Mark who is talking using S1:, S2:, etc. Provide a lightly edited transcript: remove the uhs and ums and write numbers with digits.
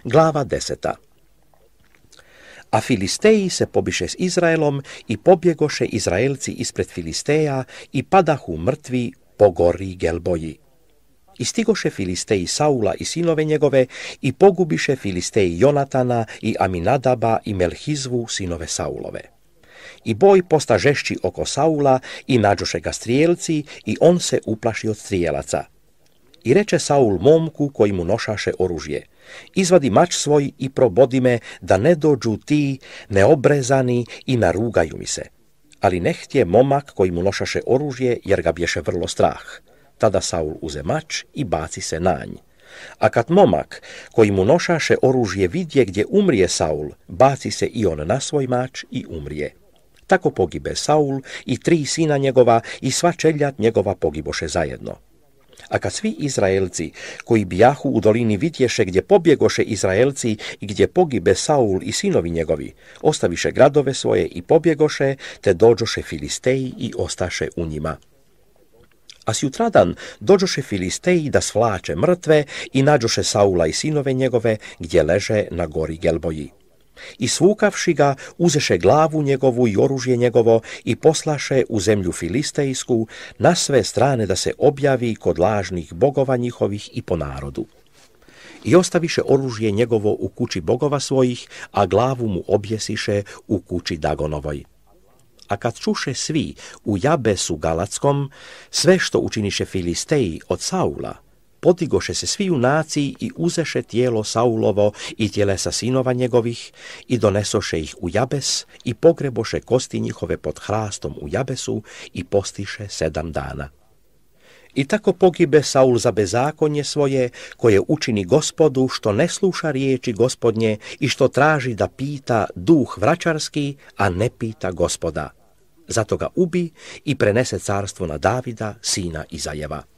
S1: Glava 10. A Filisteji se pobiše s Izraelom i pobjegoše Izraelci ispred Filisteja i padahu mrtvi po gori Gelboji. I stigoše Filisteji Saula i sinove njegove i pogubiše Filisteji Jonatana i Aminadaba i Melhizvu sinove Saulove. I boj posta žešći oko Saula i nađoše ga strijelci i on se uplaši od strijelaca. I reče Saul momku koji mu nošaše oružje: izvadi mač svoj i probodi me, da ne dođu ti neobrezani i narugaju mi se. Ali ne htje momak koji mu nošaše oružje, jer ga bješe vrlo strah. Tada Saul uze mač i baci se na nj. A kad momak koji mu nošaše oružje vidje gdje umrije Saul, baci se i on na svoj mač i umrije. Tako pogibe Saul i 3 sina njegova i sva čeljad njegova pogiboše zajedno. A kad svi Izraelci koji bijahu u dolini vidješe gdje pobjegoše Izraelci i gdje pogibe Saul i sinovi njegovi, ostaviše gradove svoje i pobjegoše, te dođoše Filisteji i ostaše u njima. A sjutradan dođoše Filisteji da svlače mrtve i nađoše Saula i sinove njegove gdje leže na gori Gelboji. I svukavši ga, uzeše glavu njegovu i oružje njegovo i poslaše u zemlju filistejsku na sve strane da se objavi kod lažnih bogova njihovih i po narodu. I ostaviše oružje njegovo u kući bogova svojih, a glavu mu objesiše u kući Dagonovoj. A kad čuše svi u Jabesu Galatskom sve što učiniše Filisteji od Saula, podigoše se svi junaci i uzeše tijelo Saulovo i tjelesa sinova njegovih i donesoše ih u Jabes i pogreboše kosti njihove pod hrastom u Jabesu i postiše 7 dana. I tako pogibe Saul za bezakonje svoje, koje učini Gospodu, što ne sluša riječi Gospodnje i što traži da pita duh vraćarski, a ne pita Gospoda. Zato ga ubi i prenese carstvo na Davida, sina Izajeva.